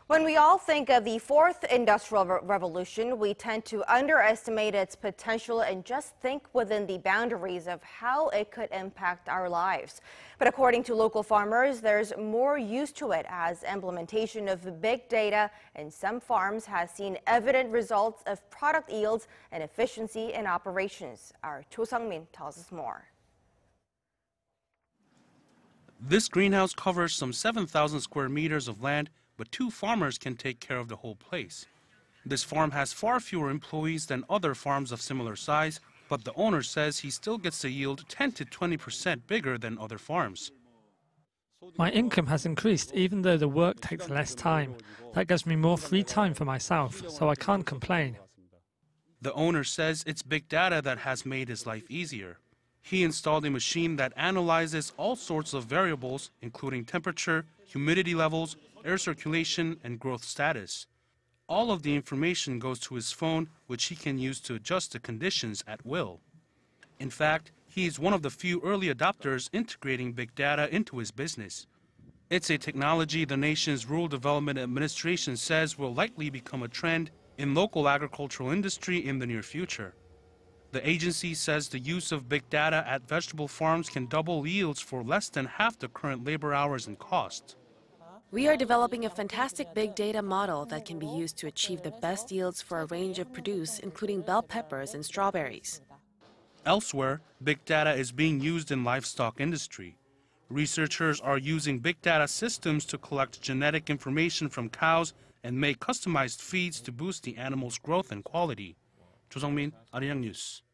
When we all think of the fourth industrial revolution, we tend to underestimate its potential and just think within the boundaries of how it could impact our lives. But according to local farmers, there's more use to it as implementation of big data in some farms has seen evident results of product yields and efficiency in operations. Our Cho Sang-min tells us more. This greenhouse covers some 7,000 square meters of land, but 2 farmers can take care of the whole place. This farm has far fewer employees than other farms of similar size, but the owner says he still gets a yield 10 to 20% bigger than other farms. My income has increased even though the work takes less time. That gives me more free time for myself, so I can't complain. The owner says it's big data that has made his life easier. He installed a machine that analyzes all sorts of variables, including temperature, humidity levels, air circulation, and growth status. All of the information goes to his phone, which he can use to adjust the conditions at will. In fact, he is one of the few early adopters integrating big data into his business. It's a technology the nation's Rural Development Administration says will likely become a trend in local agricultural industry in the near future. The agency says the use of big data at vegetable farms can double yields for less than half the current labor hours and cost. We are developing a fantastic big data model that can be used to achieve the best yields for a range of produce, including bell peppers and strawberries. Elsewhere, big data is being used in livestock industry. Researchers are using big data systems to collect genetic information from cows and make customized feeds to boost the animal's growth and quality. Cho Sang-min, Arirang News.